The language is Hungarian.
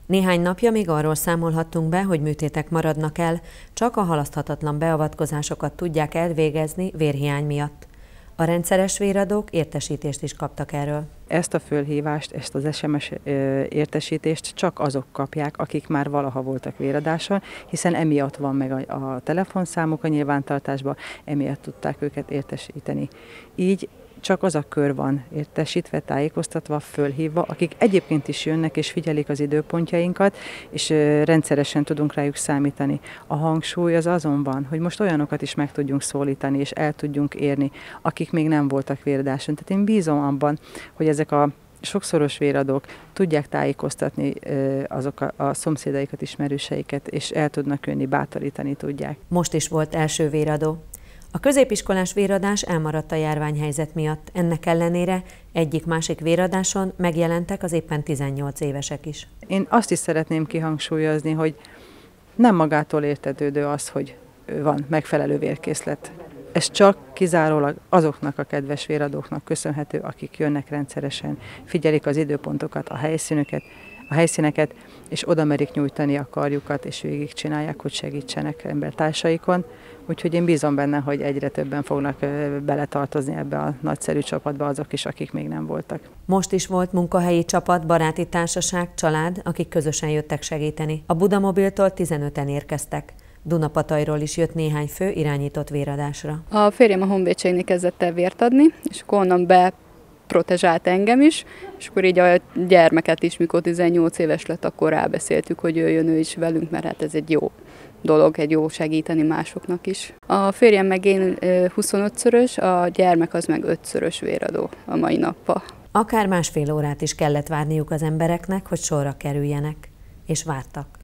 Néhány napja még arról számolhattunk be, hogy műtétek maradnak el, csak a halaszthatatlan beavatkozásokat tudják elvégezni vérhiány miatt. A rendszeres véradók értesítést is kaptak erről. Ezt a fölhívást, ezt az SMS értesítést csak azok kapják, akik már valaha voltak véradáson, hiszen emiatt van meg a telefonszámuk a nyilvántartásban, emiatt tudták őket értesíteni. Így csak az a kör van értesítve, tájékoztatva, fölhívva, akik egyébként is jönnek és figyelik az időpontjainkat, és rendszeresen tudunk rájuk számítani. A hangsúly az azon van, hogy most olyanokat is meg tudjunk szólítani, és el tudjunk érni, akik még nem voltak véradáson. Tehát én bízom abban, hogy ezek a sokszoros véradók tudják tájékoztatni azok a szomszédaikat, ismerőseiket, és el tudnak jönni, bátorítani tudják. Most is volt első véradó. A középiskolás véradás elmaradt a járványhelyzet miatt. Ennek ellenére egyik-másik véradáson megjelentek az éppen 18 évesek is. Én azt is szeretném kihangsúlyozni, hogy nem magától értetődő az, hogy van megfelelő vérkészlet. Ez csak kizárólag azoknak a kedves véradóknak köszönhető, akik jönnek rendszeresen, figyelik az időpontokat, a helyszíneket, és oda merik nyújtani a karjukat, és végigcsinálják, hogy segítsenek embertársaikon. Úgyhogy én bízom benne, hogy egyre többen fognak beletartozni ebbe a nagyszerű csapatba azok is, akik még nem voltak. Most is volt munkahelyi csapat, baráti társaság, család, akik közösen jöttek segíteni. A Budamobiltól 15-en érkeztek. Dunapatajról is jött néhány fő irányított véradásra. A férjem a honvédségnél kezdett el vért adni, és akkor onnan protezsált engem is, és akkor így a gyermeket is, mikor 18 éves lett, akkor rábeszéltük, hogy jöjjön ő is velünk, mert hát ez egy jó dolog, egy jó segíteni másoknak is. A férjem meg én 25-szörös, a gyermek az meg 5-szörös véradó a mai nappal. Akár másfél órát is kellett várniuk az embereknek, hogy sorra kerüljenek, és vártak.